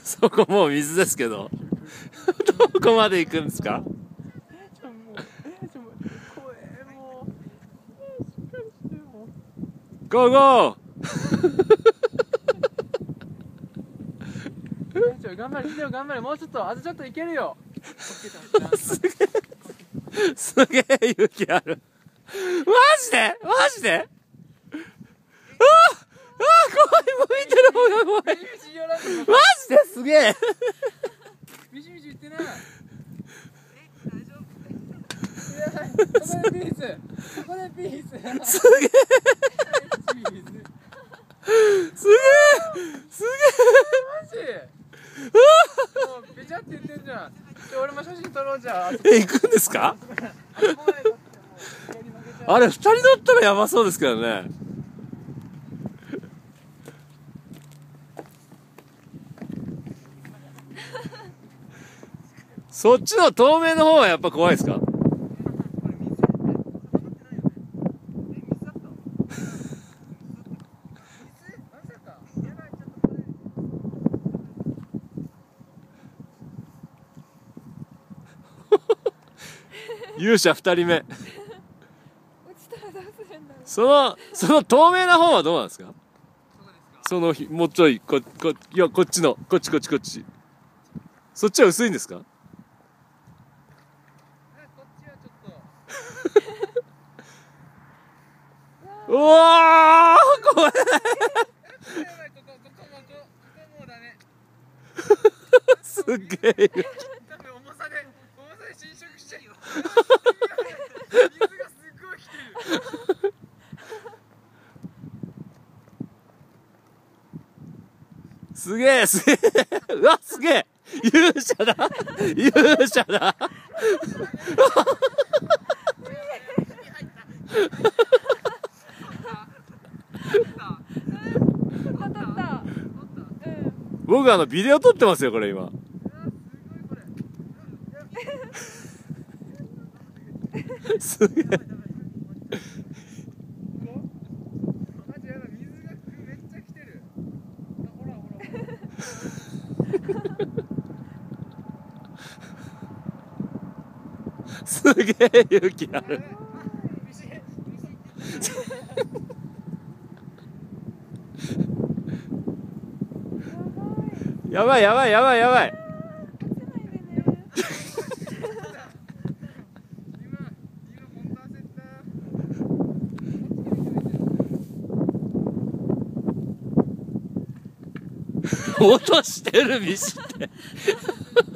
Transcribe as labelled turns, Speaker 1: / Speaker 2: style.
Speaker 1: そこもう水ですけど。どこまで行くんですか？ゴーゴー。
Speaker 2: 頑張れ、頑張れ、もうちょっと、あとちょっといけるよ。
Speaker 1: すげえ、すげえ勇気ある。マジでマジで。怖い、向いてる方が怖い。マジですげえ。
Speaker 2: ミシミシ言ってない。ここでピース。ここでピース。
Speaker 1: すげえ。すげえ。すげ
Speaker 2: マジ。もうべちゃって言ってんじゃん。俺も写真撮ろうじゃん。
Speaker 1: え、行くんですか？あれ2人乗ったらやばそうですけどね。そっちの透明の方はやっぱ怖いですか？勇者2人目。その透明な方はどうなんですか？そのもうちょいいやこっちのこっち。そっちは薄いんですか？うわー、怖い。すげえ。
Speaker 2: 多分重さで浸食しちゃうよ。水がすごい来てる。
Speaker 1: すげえ。うわ、すげえ。勇者だ。僕ビデオ撮ってますよこれ今。すげえ。すげえ勇気ある。やばい。落としてるミシって。